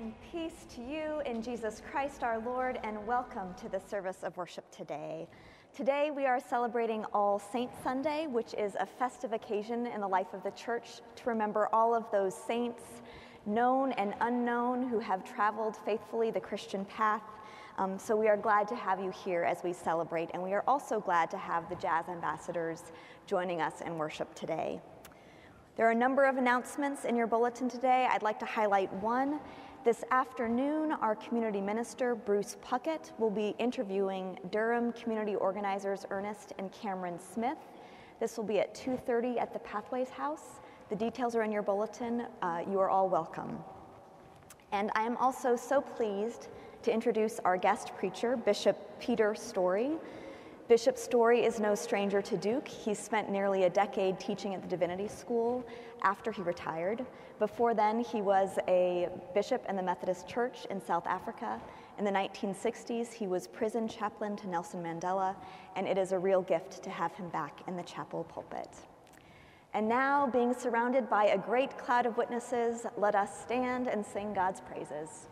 and peace to you in Jesus Christ our Lord, and welcome to the service of worship today. Today we are celebrating All Saints Sunday, which is a festive occasion in the life of the church to remember all of those saints, known and unknown, who have traveled faithfully the Christian path. So we are glad to have you here as we celebrate, and we are also glad to have the Jazz Ambassadors joining us in worship today. There are a number of announcements in your bulletin today. I'd like to highlight one. This afternoon, our community minister, Bruce Puckett, will be interviewing Durham community organizers Ernest and Cameron Smith. This will be at 2:30 at the Pathways House. The details are in your bulletin. You are all welcome. And I am also so pleased to introduce our guest preacher, Bishop Peter Story. Bishop Story is no stranger to Duke. He spent nearly a decade teaching at the Divinity School after he retired. Before then, he was a bishop in the Methodist Church in South Africa. In the 1960s, he was prison chaplain to Nelson Mandela, and it is a real gift to have him back in the chapel pulpit. And now, being surrounded by a great cloud of witnesses, let us stand and sing God's praises.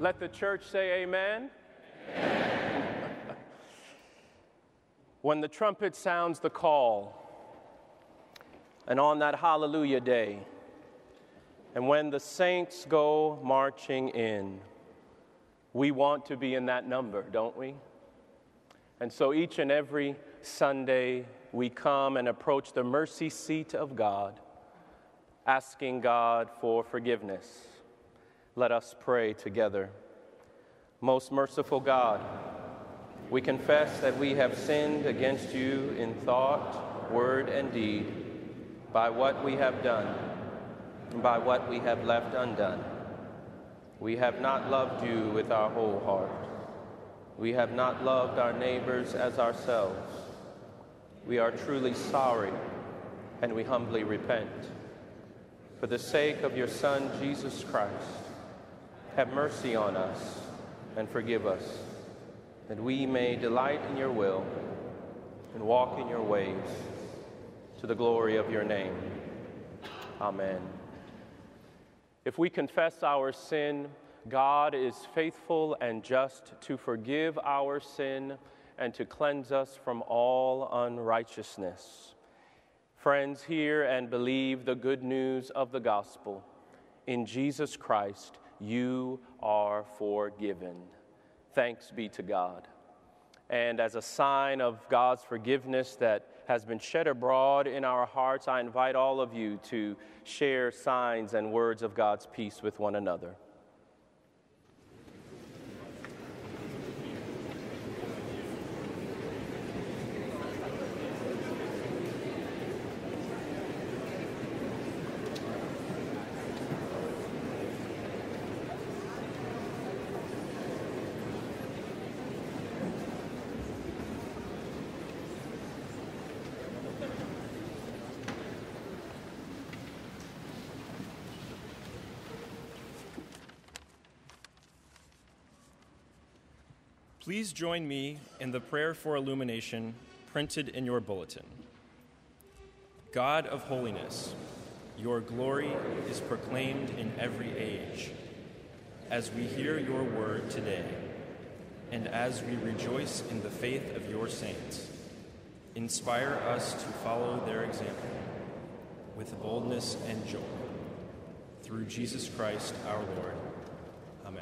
Let the church say amen. Amen. When the trumpet sounds the call, and on that hallelujah day, and when the saints go marching in, we want to be in that number, don't we? And so each and every Sunday, we come and approach the mercy seat of God, asking God for forgiveness. Let us pray together. Most merciful God, we confess that we have sinned against you in thought, word, and deed, by what we have done, and by what we have left undone. We have not loved you with our whole heart. We have not loved our neighbors as ourselves. We are truly sorry, and we humbly repent. For the sake of your Son, Jesus Christ, have mercy on us and forgive us, that we may delight in your will and walk in your ways, to the glory of your name. Amen. If we confess our sin, God is faithful and just to forgive our sin and to cleanse us from all unrighteousness. Friends, hear and believe the good news of the gospel. In Jesus Christ, you are forgiven. Thanks be to God. And as a sign of God's forgiveness that has been shed abroad in our hearts, I invite all of you to share signs and words of God's peace with one another. Please join me in the prayer for illumination printed in your bulletin. God of holiness, your glory is proclaimed in every age. As we hear your word today, and as we rejoice in the faith of your saints, inspire us to follow their example with boldness and joy. Through Jesus Christ our Lord. Amen.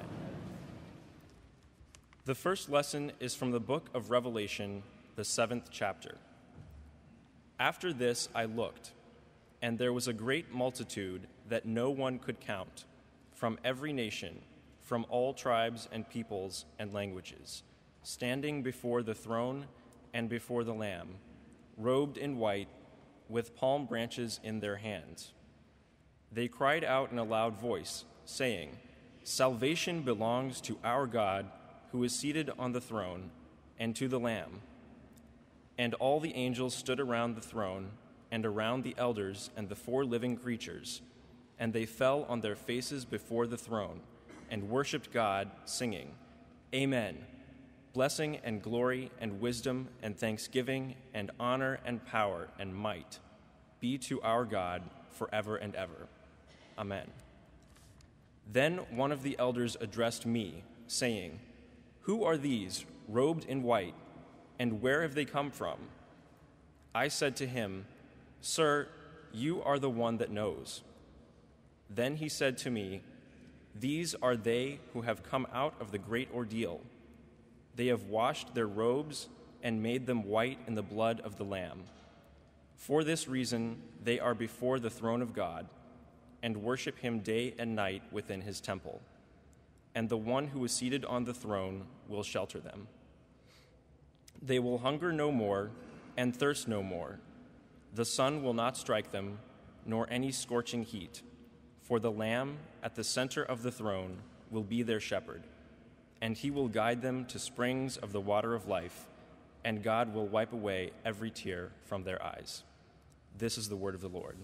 The first lesson is from the book of Revelation, the 7th chapter. After this I looked, and there was a great multitude that no one could count, from every nation, from all tribes and peoples and languages, standing before the throne and before the Lamb, robed in white, with palm branches in their hands. They cried out in a loud voice, saying, "Salvation belongs to our God, who is seated on the throne, and to the Lamb." And all the angels stood around the throne and around the elders and the 4 living creatures, and they fell on their faces before the throne and worshiped God, singing, "Amen. Blessing and glory and wisdom and thanksgiving and honor and power and might be to our God forever and ever. Amen." Then one of the elders addressed me, saying, "Who are these, robed in white, and where have they come from?" I said to him, "Sir, you are the one that knows." Then he said to me, "These are they who have come out of the great ordeal. They have washed their robes and made them white in the blood of the Lamb. For this reason they are before the throne of God and worship him day and night within his temple. And the one who is seated on the throne will shelter them. They will hunger no more and thirst no more. The sun will not strike them, nor any scorching heat, for the Lamb at the center of the throne will be their shepherd, and he will guide them to springs of the water of life, and God will wipe away every tear from their eyes." This is the word of the Lord.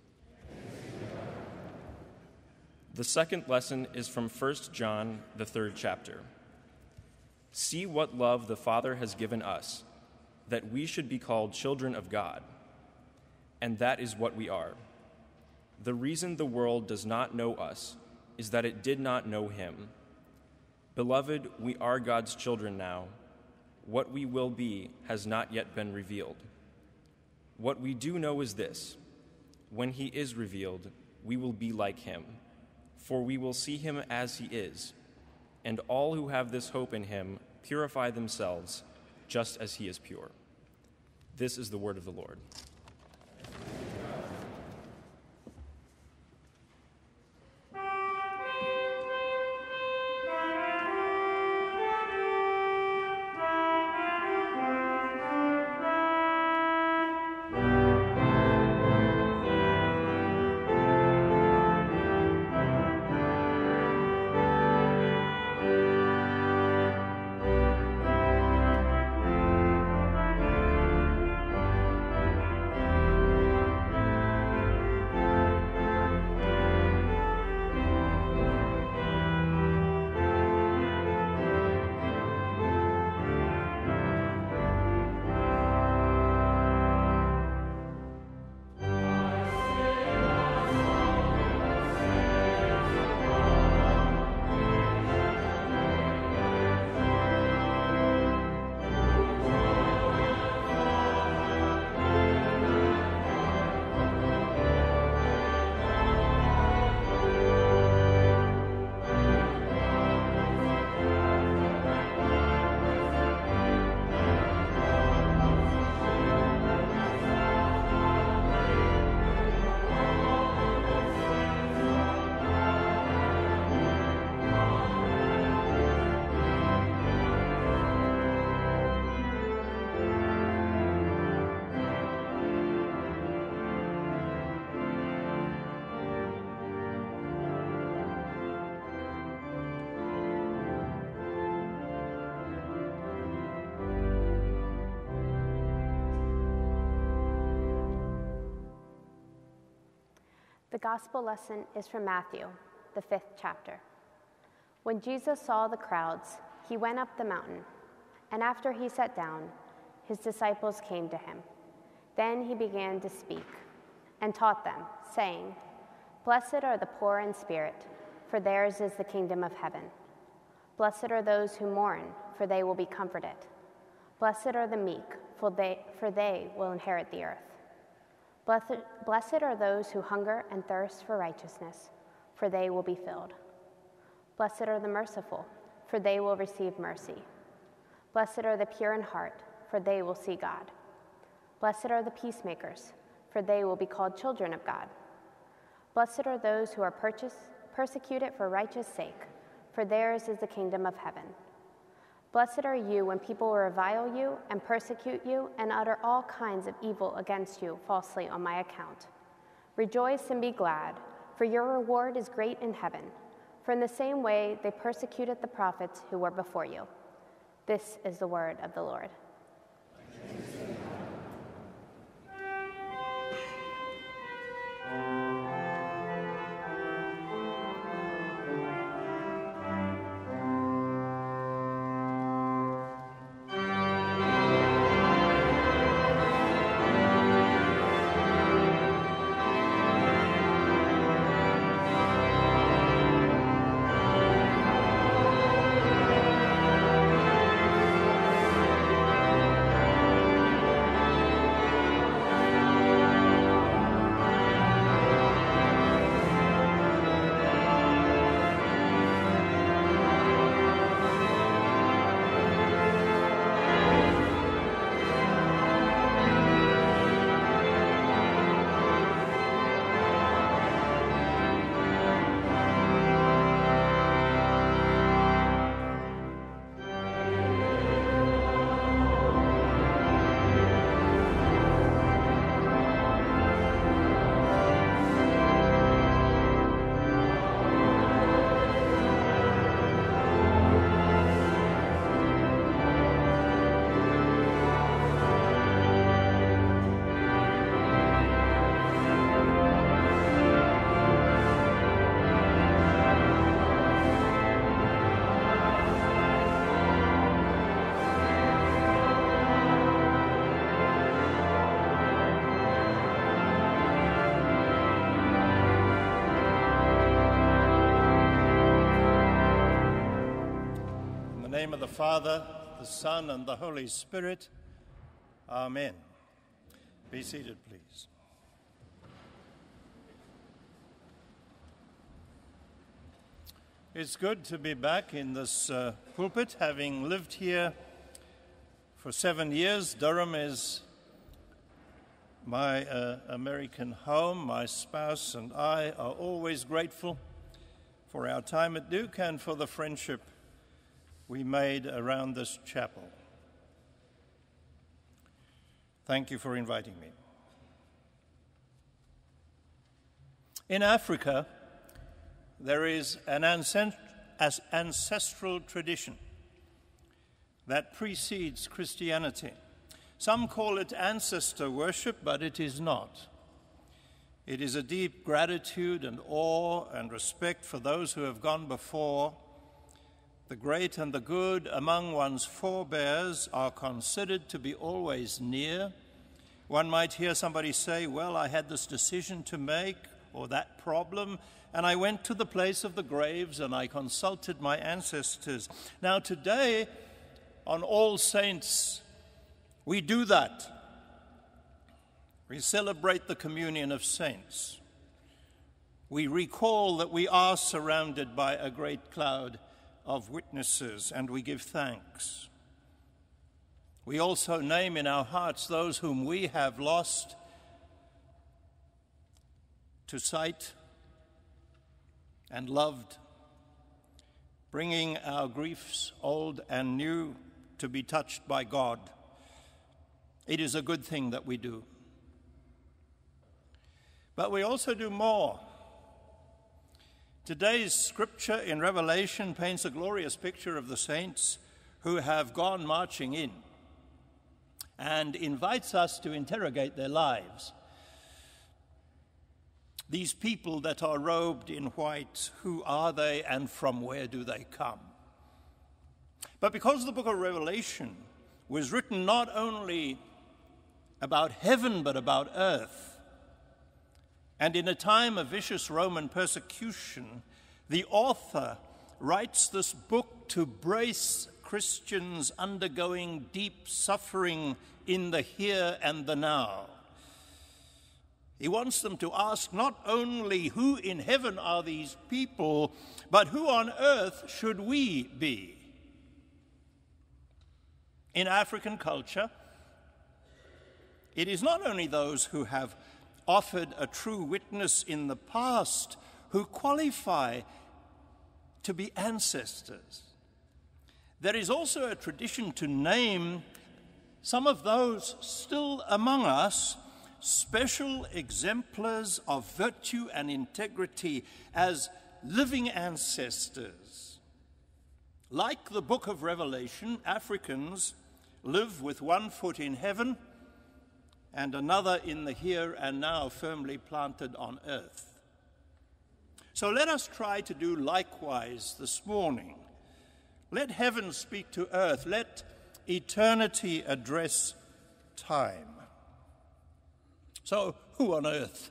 The second lesson is from 1 John, the 3rd chapter. "See what love the Father has given us, that we should be called children of God. And that is what we are. The reason the world does not know us is that it did not know him. Beloved, we are God's children now. What we will be has not yet been revealed. What we do know is this: when he is revealed, we will be like him, for we will see him as he is. And all who have this hope in him purify themselves just as he is pure. This is the word of the Lord. The gospel lesson is from Matthew, the 5th chapter. When Jesus saw the crowds, he went up the mountain, and after he sat down, his disciples came to him. Then he began to speak and taught them, saying, "Blessed are the poor in spirit, for theirs is the kingdom of heaven. Blessed are those who mourn, for they will be comforted. Blessed are the meek, for they will inherit the earth. Blessed are those who hunger and thirst for righteousness, for they will be filled. Blessed are the merciful, for they will receive mercy. Blessed are the pure in heart, for they will see God. Blessed are the peacemakers, for they will be called children of God. Blessed are those who are persecuted for righteous sake, for theirs is the kingdom of heaven. Blessed are you when people revile you and persecute you and utter all kinds of evil against you falsely on my account. Rejoice and be glad, for your reward is great in heaven. For in the same way they persecuted the prophets who were before you." This is the word of the Lord. name of the Father, the Son, and the Holy Spirit. Amen. Be seated, please. It's good to be back in this pulpit, having lived here for 7 years. Durham is my American home. My spouse and I are always grateful for our time at Duke and for the friendship we made around this chapel. Thank you for inviting me. In Africa, there is an ancestral tradition that precedes Christianity. Some call it ancestor worship, but it is not. It is a deep gratitude and awe and respect for those who have gone before. The great and the good among one's forebears are considered to be always near. One might hear somebody say, well, I had this decision to make or that problem, and I went to the place of the graves and I consulted my ancestors. Now today, on All Saints, we do that. We celebrate the communion of saints. We recall that we are surrounded by a great cloud of witnesses, and we give thanks. We also name in our hearts those whom we have lost to sight and loved, bringing our griefs, old and new, to be touched by God. It is a good thing that we do. But we also do more. Today's scripture in Revelation paints a glorious picture of the saints who have gone marching in and invites us to interrogate their lives. These people that are robed in white, who are they and from where do they come? But because the book of Revelation was written not only about heaven but about earth, and in a time of vicious Roman persecution, the author writes this book to brace Christians undergoing deep suffering in the here and the now. He wants them to ask not only who in heaven are these people, but who on earth should we be? In African culture, it is not only those who have offered a true witness in the past who qualify to be ancestors. There is also a tradition to name some of those still among us special exemplars of virtue and integrity as living ancestors. Like the book of Revelation, Africans live with one foot in heaven and another in the here and now, firmly planted on earth. So let us try to do likewise this morning. Let heaven speak to earth. Let eternity address time. So who on earth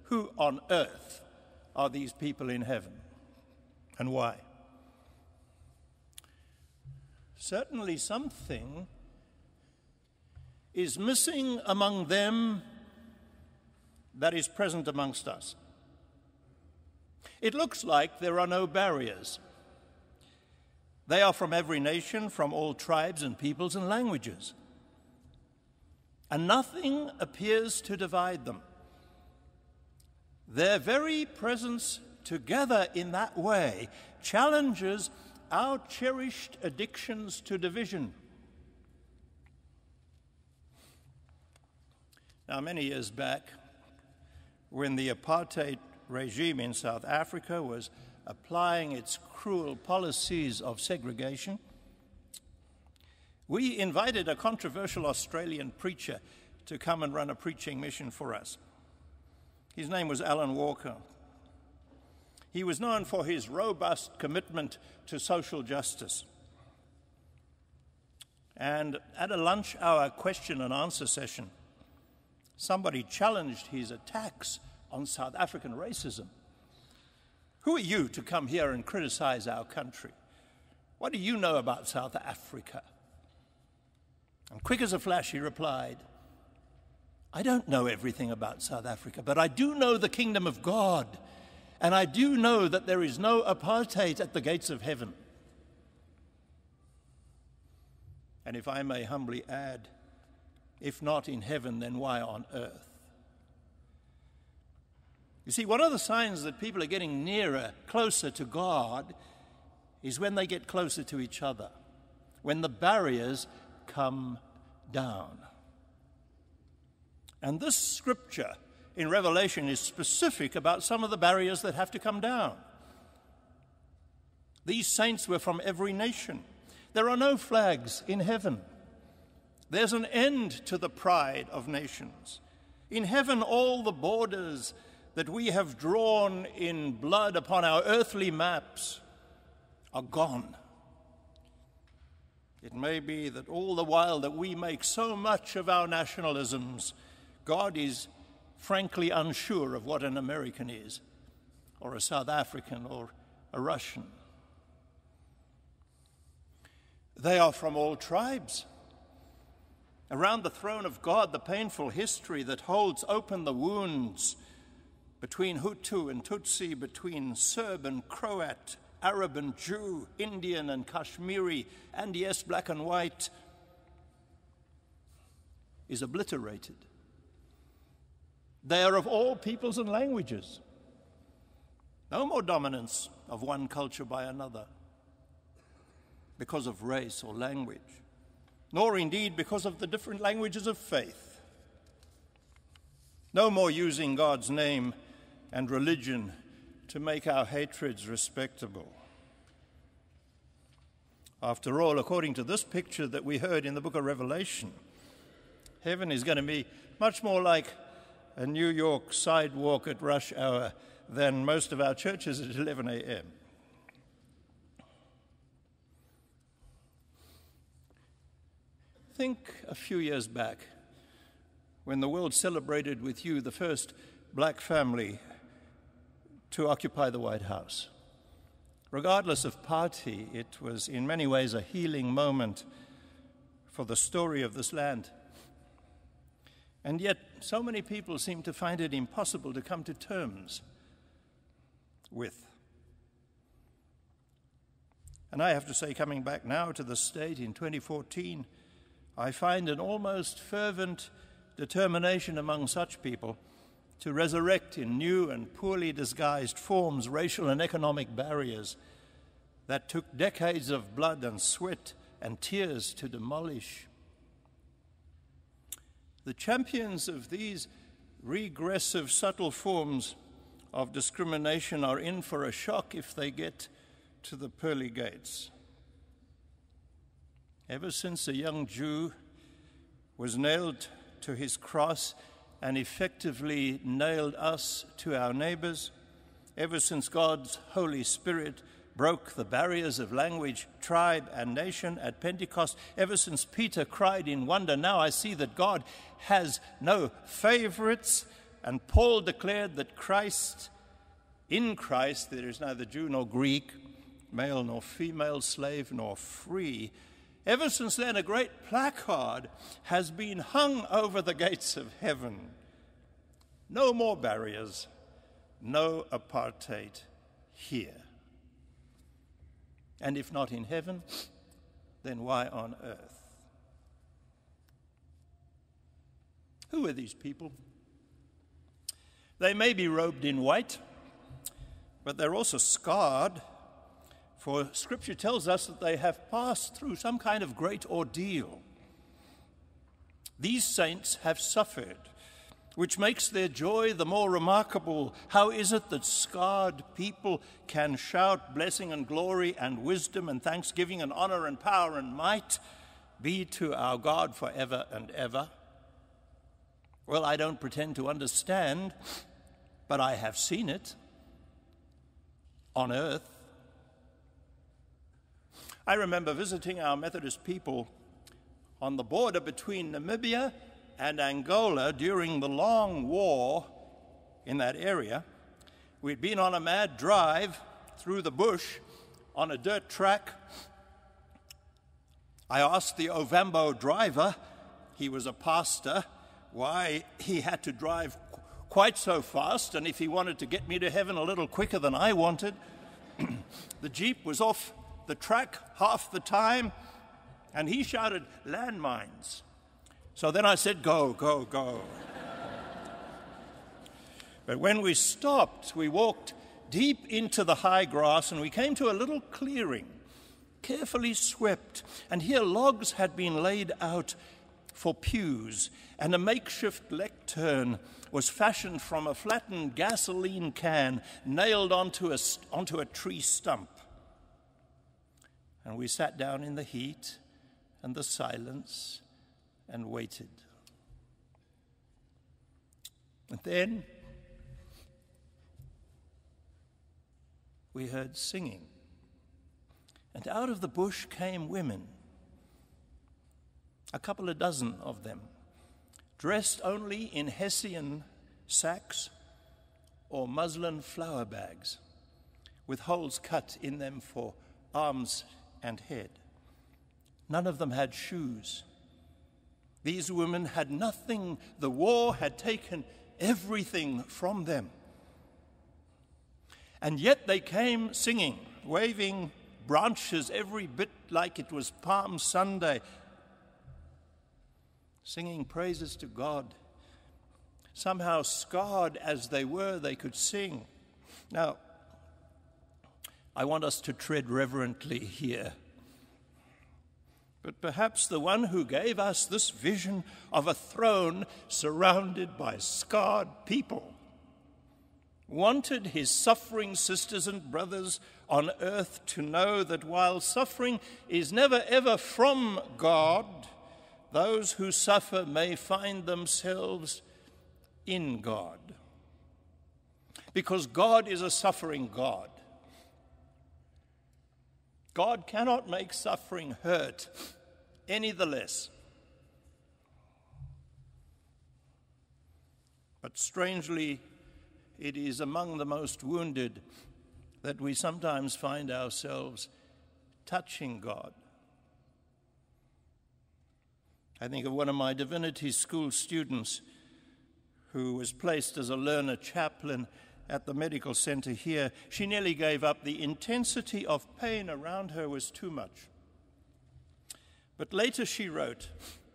are these people in heaven, and why? Certainly something is missing among them that is present amongst us. It looks like there are no barriers. They are from every nation, from all tribes and peoples and languages. And nothing appears to divide them. Their very presence together in that way challenges our cherished addictions to division. Now, many years back, when the apartheid regime in South Africa was applying its cruel policies of segregation, we invited a controversial Australian preacher to come and run a preaching mission for us. His name was Alan Walker. He was known for his robust commitment to social justice. And at a lunch hour question and answer session, somebody challenged his attacks on South African racism. Who are you to come here and criticize our country? What do you know about South Africa? And quick as a flash he replied, I don't know everything about South Africa, but I do know the kingdom of God, and I do know that there is no apartheid at the gates of heaven. And if I may humbly add, if not in heaven, then why on earth? You see, one of the signs that people are getting nearer, closer to God, is when they get closer to each other, when the barriers come down. And this scripture in Revelation is specific about some of the barriers that have to come down. These saints were from every nation. There are no flags in heaven. There's an end to the pride of nations. In heaven, all the borders that we have drawn in blood upon our earthly maps are gone. It may be that all the while that we make so much of our nationalisms, God is frankly unsure of what an American is, or a South African, or a Russian. They are from all tribes. Around the throne of God, the painful history that holds open the wounds between Hutu and Tutsi, between Serb and Croat, Arab and Jew, Indian and Kashmiri, and yes, black and white, is obliterated. They are of all peoples and languages. No more dominance of one culture by another because of race or language, nor indeed because of the different languages of faith. No more using God's name and religion to make our hatreds respectable. After all, according to this picture that we heard in the book of Revelation, heaven is going to be much more like a New York sidewalk at rush hour than most of our churches at 11 a.m. Think a few years back when the world celebrated with you the first black family to occupy the White House. Regardless of party, it was in many ways a healing moment for the story of this land. And yet, so many people seem to find it impossible to come to terms with. And I have to say, coming back now to the state in 2014, I find an almost fervent determination among such people to resurrect in new and poorly disguised forms racial and economic barriers that took decades of blood and sweat and tears to demolish. The champions of these regressive, subtle forms of discrimination are in for a shock if they get to the pearly gates. Ever since a young Jew was nailed to his cross and effectively nailed us to our neighbors, ever since God's Holy Spirit broke the barriers of language, tribe, and nation at Pentecost, ever since Peter cried in wonder, now I see that God has no favorites, and Paul declared that in Christ there is neither Jew nor Greek, male nor female, slave nor free. Ever since then, a great placard has been hung over the gates of heaven. No more barriers, no apartheid here. And if not in heaven, then why on earth? Who are these people? They may be robed in white, but they're also scarred. For Scripture tells us that they have passed through some kind of great ordeal. These saints have suffered, which makes their joy the more remarkable. How is it that scarred people can shout blessing and glory and wisdom and thanksgiving and honor and power and might be to our God forever and ever? Well, I don't pretend to understand, but I have seen it on earth. I remember visiting our Methodist people on the border between Namibia and Angola during the long war in that area. We'd been on a mad drive through the bush on a dirt track I asked the Ovambo driver, he was a pastor, why he had to drive quite so fast, and if he wanted to get me to heaven a little quicker than I wanted. The Jeep was off the track half the time, and he shouted, "Landmines." So then I said, "Go, go, go." But when we stopped, we walked deep into the high grass, and we came to a little clearing, carefully swept, and here logs had been laid out for pews, and a makeshift lectern was fashioned from a flattened gasoline can nailed onto a tree stump. And we sat down in the heat and the silence and waited. And then we heard singing. And out of the bush came women, a couple of dozen of them, dressed only in Hessian sacks or muslin flower bags, with holes cut in them for arms and head. None of them had shoes. These women had nothing. The war had taken everything from them. And yet they came singing, waving branches every bit like it was Palm Sunday, singing praises to God. Somehow, scarred as they were, they could sing. Now, I want us to tread reverently here. But perhaps the one who gave us this vision of a throne surrounded by scarred people wanted his suffering sisters and brothers on earth to know that while suffering is never ever from God, those who suffer may find themselves in God. Because God is a suffering God. God cannot make suffering hurt any the less. But strangely, it is among the most wounded that we sometimes find ourselves touching God. I think of one of my divinity school students who was placed as a learner chaplain at the medical center here. She nearly gave up. The intensity of pain around her was too much. But later she wrote,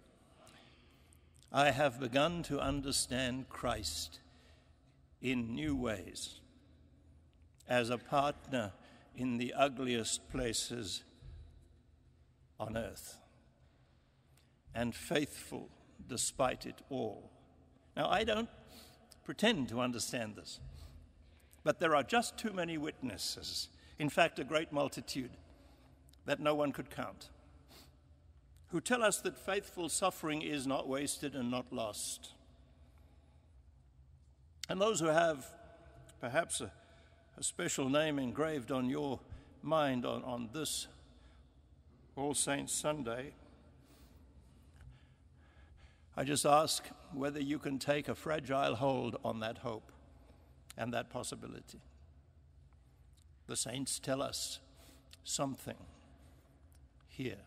"I have begun to understand Christ in new ways, as a partner in the ugliest places on earth, and faithful despite it all." Now, I don't pretend to understand this, but there are just too many witnesses, in fact, a great multitude that no one could count, who tell us that faithful suffering is not wasted and not lost. And those who have perhaps a special name engraved on your mind on this All Saints Sunday, I just ask whether you can take a fragile hold on that hope and that possibility. The saints tell us something here.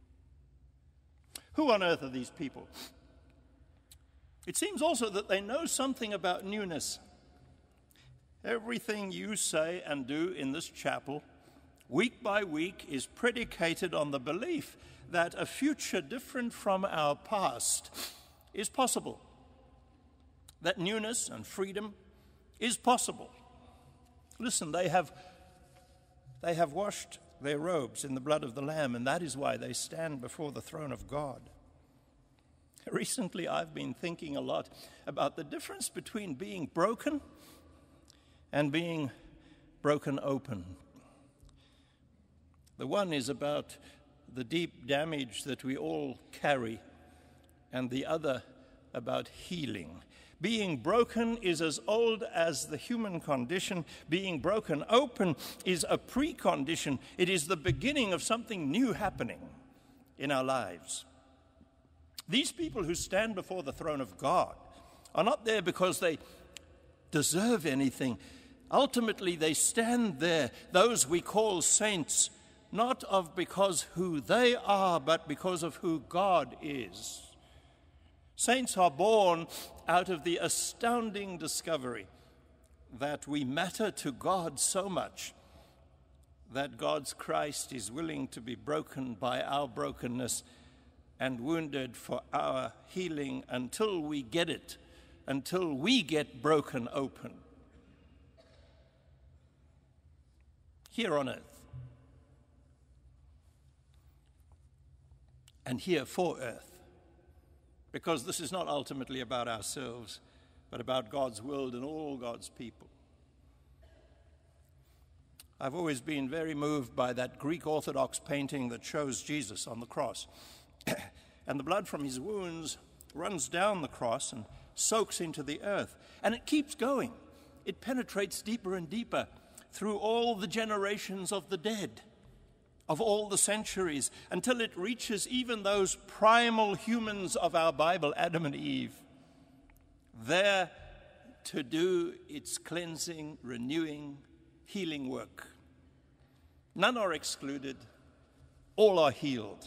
Who on earth are these people? It seems also that they know something about newness. Everything you say and do in this chapel, week by week, is predicated on the belief that a future different from our past is possible, that newness and freedom is possible. Listen, they have washed their robes in the blood of the Lamb, and that is why they stand before the throne of God. Recently, I've been thinking a lot about the difference between being broken and being broken open. The one is about the deep damage that we all carry, and the other about healing. Being broken is as old as the human condition. Being broken open is a precondition. It is the beginning of something new happening in our lives. These people who stand before the throne of God are not there because they deserve anything. Ultimately, they stand there, those we call saints, not of because who they are, but because of who God is. Saints are born out of the astounding discovery that we matter to God so much that God's Christ is willing to be broken by our brokenness and wounded for our healing until we get it, until we get broken open here on earth and here for earth. Because this is not ultimately about ourselves, but about God's world and all God's people. I've always been very moved by that Greek Orthodox painting that shows Jesus on the cross. And the blood from his wounds runs down the cross and soaks into the earth. And it keeps going. It penetrates deeper and deeper through all the generations of the dead, of all the centuries, until it reaches even those primal humans of our Bible, Adam and Eve, there to do its cleansing, renewing, healing work. None are excluded, all are healed.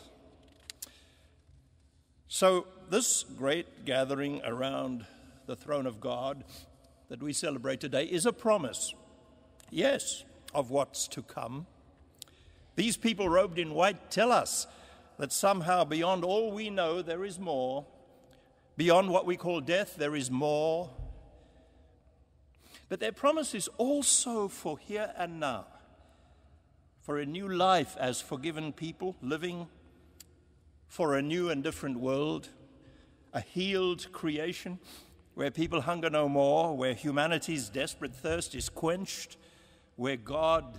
So this great gathering around the throne of God that we celebrate today is a promise, yes, of what's to come. These people robed in white tell us that somehow beyond all we know there is more. Beyond what we call death there is more. But their promise is also for here and now, for a new life as forgiven people living for a new and different world, a healed creation where people hunger no more, where humanity's desperate thirst is quenched, where God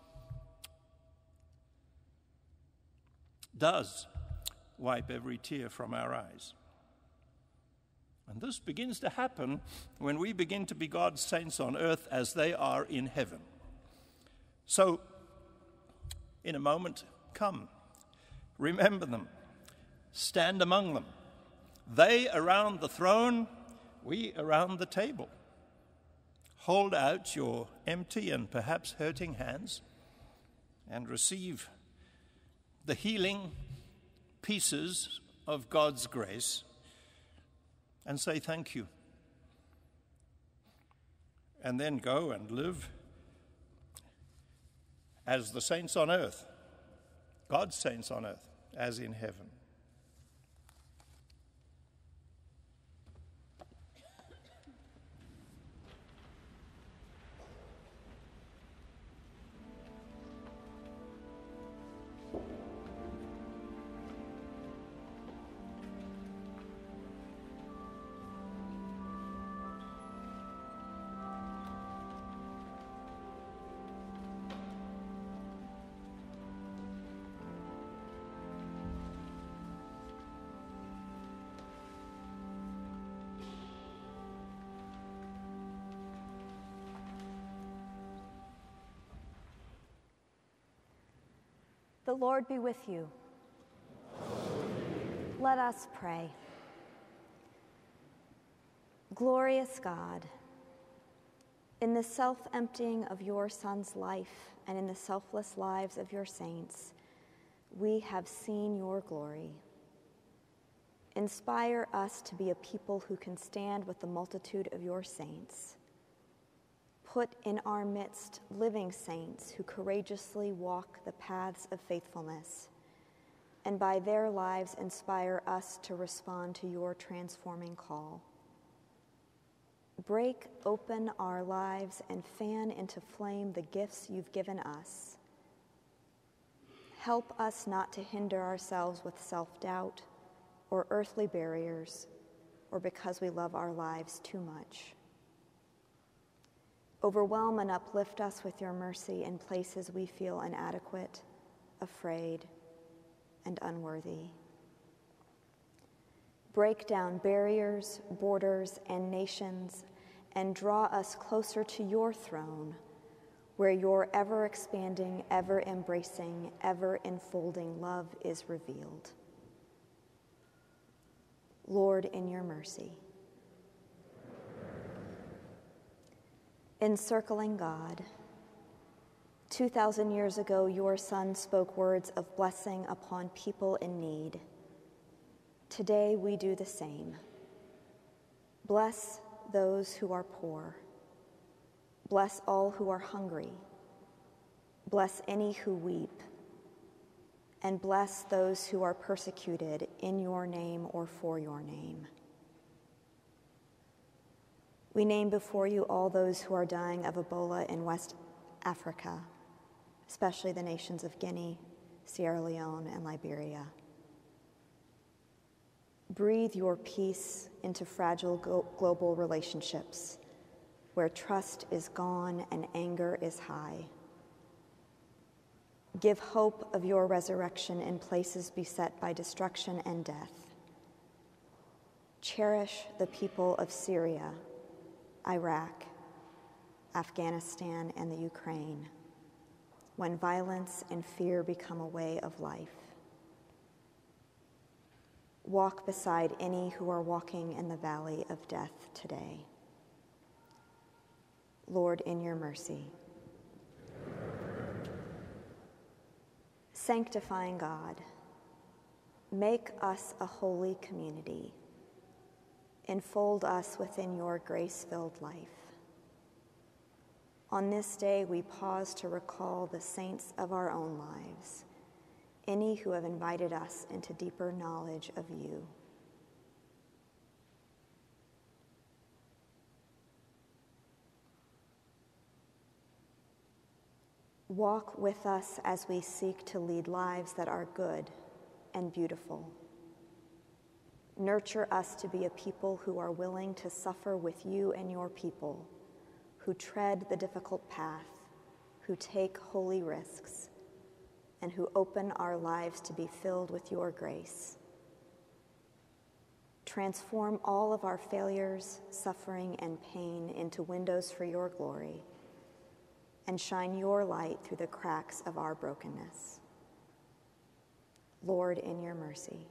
does wipe every tear from our eyes. And this begins to happen when we begin to be God's saints on earth as they are in heaven. So, in a moment, come, remember them, stand among them. They around the throne, we around the table. Hold out your empty and perhaps hurting hands and receive the healing pieces of God's grace and say thank you. And then go and live as the saints on earth, God's saints on earth, as in heaven. The Lord be with you. Let us pray. Glorious God, in the self-emptying of your Son's life and in the selfless lives of your saints, we have seen your glory. Inspire us to be a people who can stand with the multitude of your saints. Put in our midst living saints who courageously walk the paths of faithfulness, and by their lives inspire us to respond to your transforming call. Break open our lives and fan into flame the gifts you've given us. Help us not to hinder ourselves with self-doubt or earthly barriers, or because we love our lives too much. Overwhelm and uplift us with your mercy in places we feel inadequate, afraid, and unworthy. Break down barriers, borders, and nations, and draw us closer to your throne, where your ever-expanding, ever-embracing, ever-enfolding love is revealed. Lord, in your mercy. Encircling God, 2,000 years ago, your Son spoke words of blessing upon people in need. Today, we do the same. Bless those who are poor. Bless all who are hungry. Bless any who weep. And bless those who are persecuted in your name or for your name. We name before you all those who are dying of Ebola in West Africa, especially the nations of Guinea, Sierra Leone, and Liberia. Breathe your peace into fragile global relationships where trust is gone and anger is high. Give hope of your resurrection in places beset by destruction and death. Cherish the people of Syria, Iraq, Afghanistan, and the Ukraine, when violence and fear become a way of life. Walk beside any who are walking in the valley of death today. Lord, in your mercy. Sanctifying God, make us a holy community. Enfold us within your grace-filled life. On this day, we pause to recall the saints of our own lives, any who have invited us into deeper knowledge of you. Walk with us as we seek to lead lives that are good and beautiful. Nurture us to be a people who are willing to suffer with you and your people, who tread the difficult path, who take holy risks, and who open our lives to be filled with your grace. Transform all of our failures, suffering, and pain into windows for your glory, and shine your light through the cracks of our brokenness. Lord, in your mercy.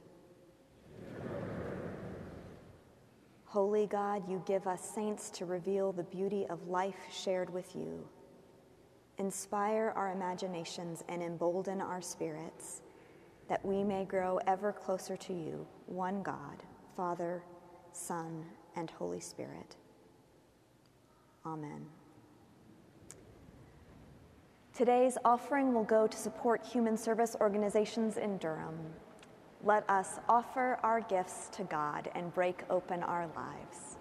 Holy God, you give us saints to reveal the beauty of life shared with you. Inspire our imaginations and embolden our spirits, that we may grow ever closer to you, one God, Father, Son, and Holy Spirit. Amen. Today's offering will go to support human service organizations in Durham. Let us offer our gifts to God and break open our lives.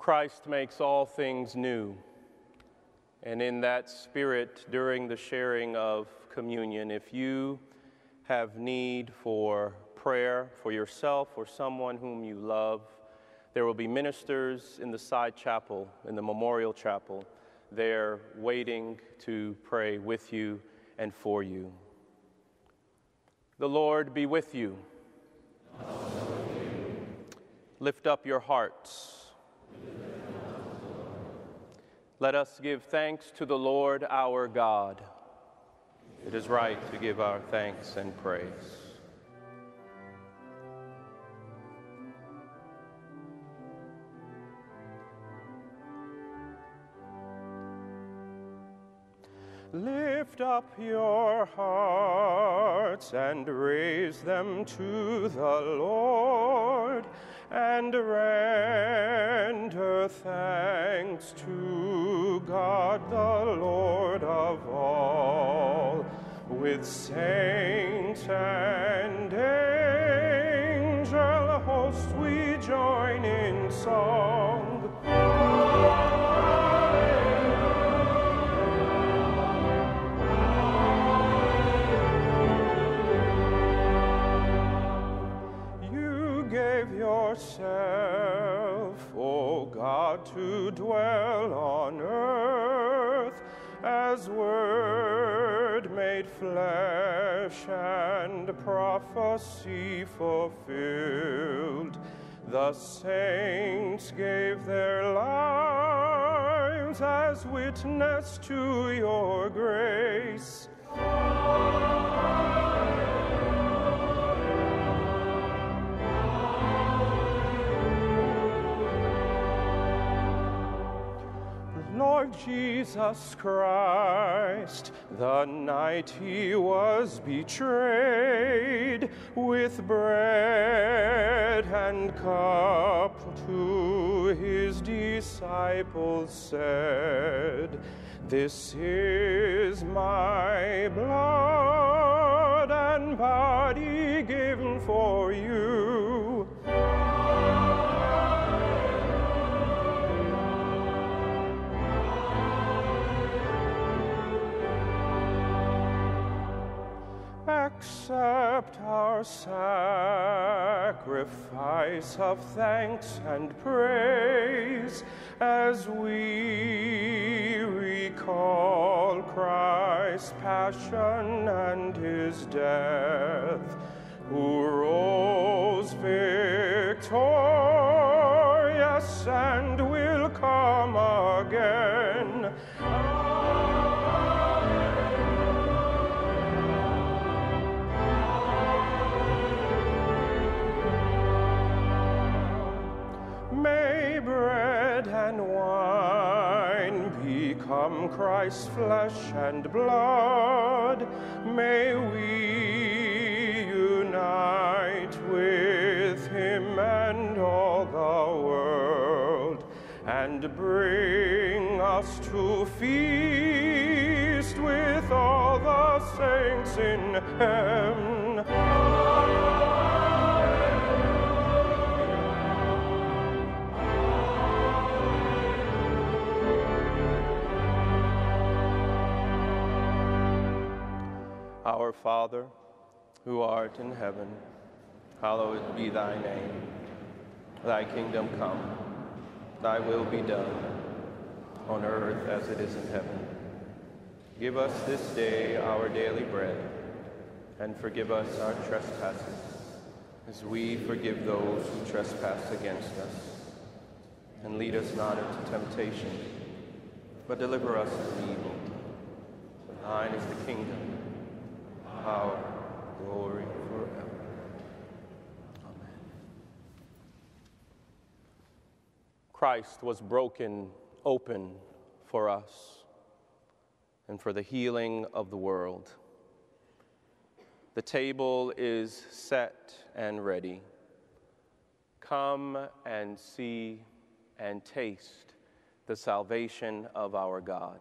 Christ makes all things new. And in that spirit, during the sharing of communion, if you have need for prayer for yourself or someone whom you love, there will be ministers in the side chapel, in the memorial chapel, there waiting to pray with you and for you. The Lord be with you. Lift up your hearts. Let us give thanks to the Lord our God. It is right to give our thanks and praise. Lift up your hearts and raise them to the Lord, and render thanks to God the Lord of all. With saints and angel hosts we join in song. Yourself, O God, to dwell on earth as Word made flesh and prophecy fulfilled. The saints gave their lives as witness to your grace. Lord Jesus Christ, the night he was betrayed, with bread and cup to his disciples said, "This is my blood and body given for you." Accept our sacrifice of thanks and praise as we recall Christ's passion and his death, who rose victorious and will come again. May bread and wine become Christ's flesh and blood. May we unite with him and all the world, and bring us to feast with all the saints in heaven. Our Father, who art in heaven, hallowed be thy name. Thy kingdom come, thy will be done, on earth as it is in heaven. Give us this day our daily bread, and forgive us our trespasses, as we forgive those who trespass against us. And lead us not into temptation, but deliver us from evil. For thine is the kingdom, power, glory forever. Amen. Christ was broken open for us and for the healing of the world. The table is set and ready. Come and see and taste the salvation of our God.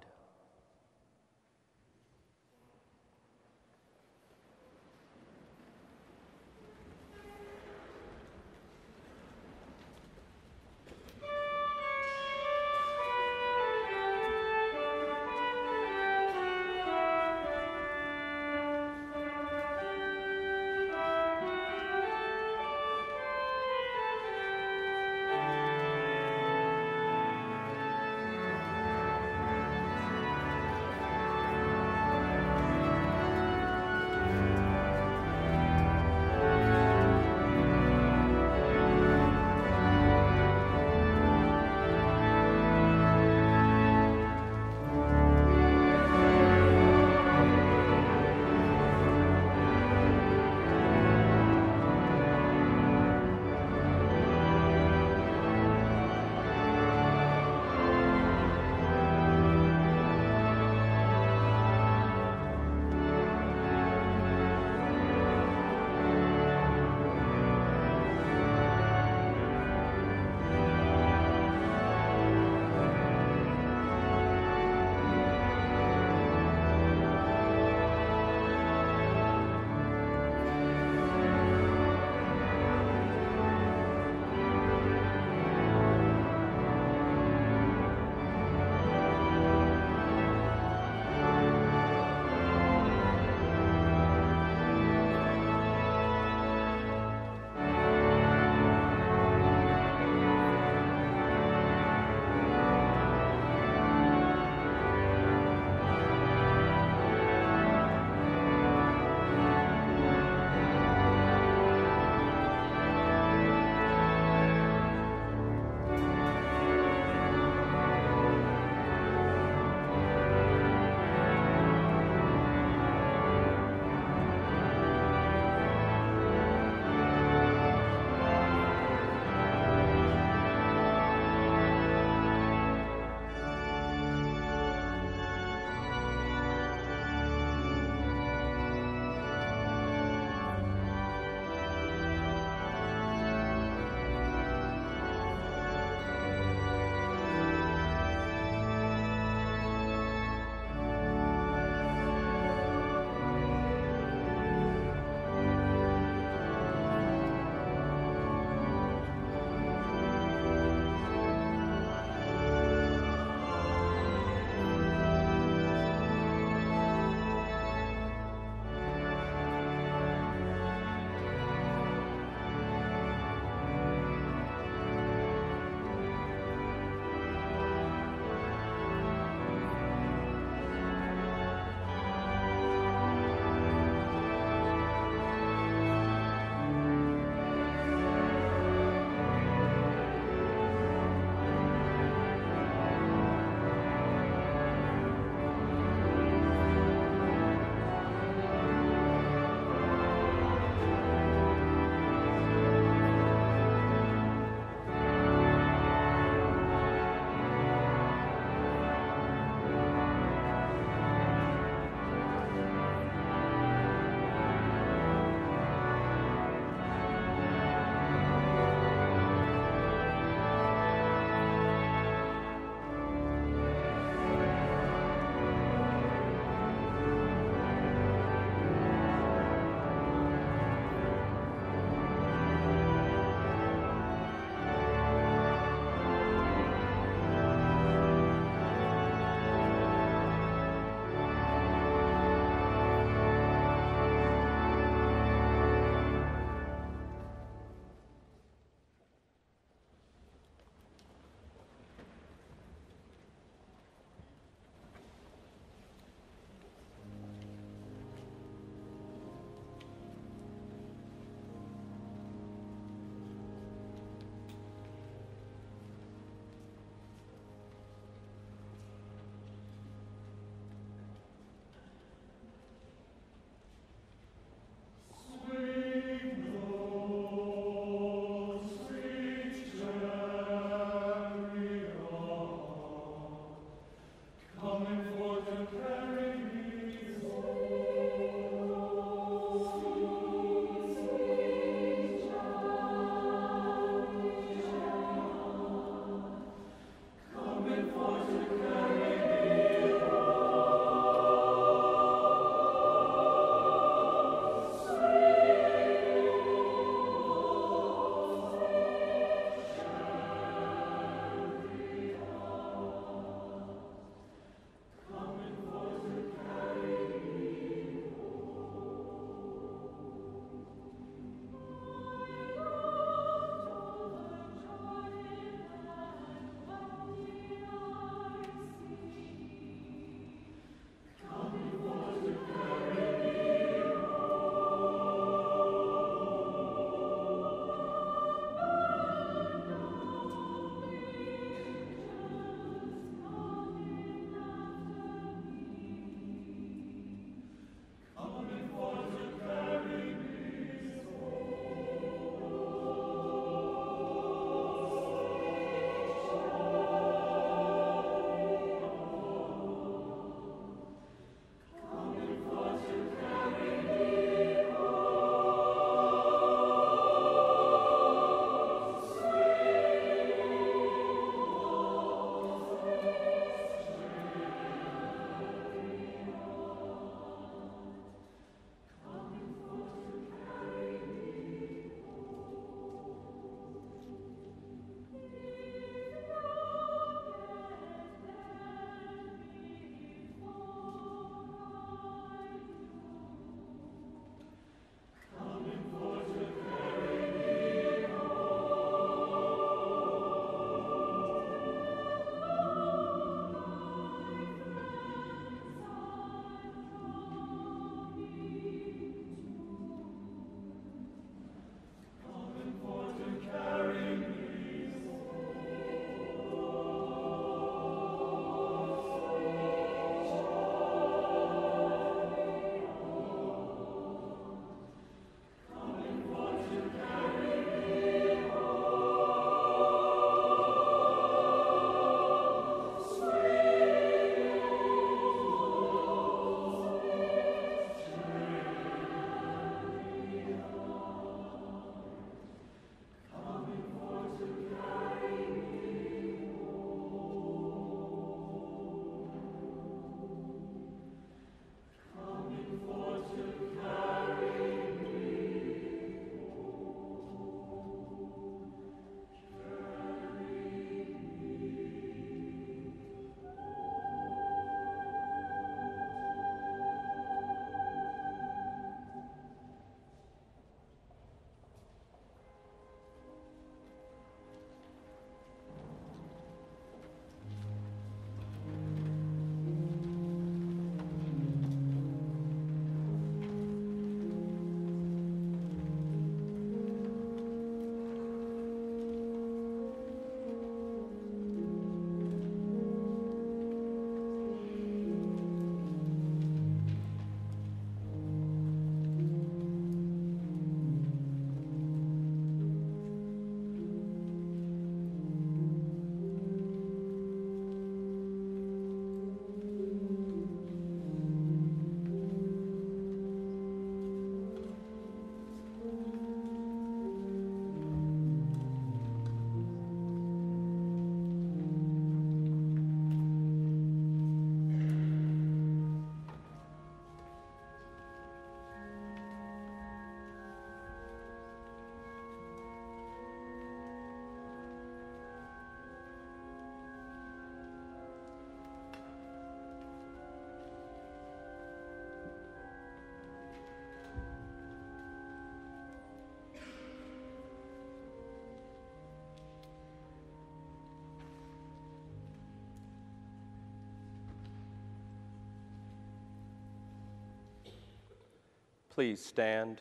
Please stand.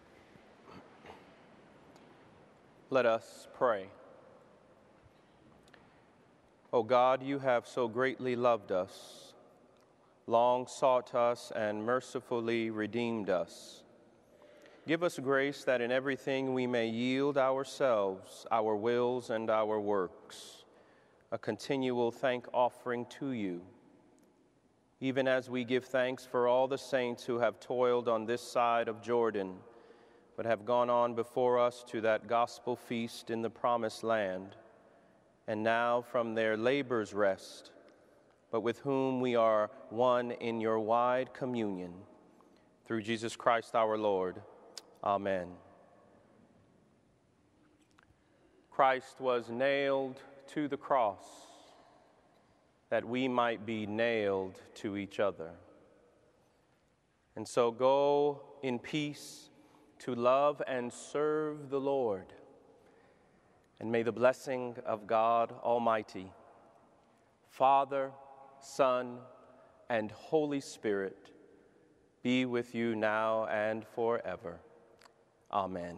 Let us pray. O God, you have so greatly loved us, long sought us, and mercifully redeemed us. Give us grace that in everything we may yield ourselves, our wills, and our works, a continual thank offering to you, even as we give thanks for all the saints who have toiled on this side of Jordan, but have gone on before us to that gospel feast in the promised land, and now from their labors rest, but with whom we are one in your wide communion. Through Jesus Christ our Lord. Amen. Christ was nailed to the cross that we might be nailed to each other. And so go in peace to love and serve the Lord. And may the blessing of God Almighty, Father, Son, and Holy Spirit be with you now and forever. Amen.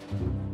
Amen.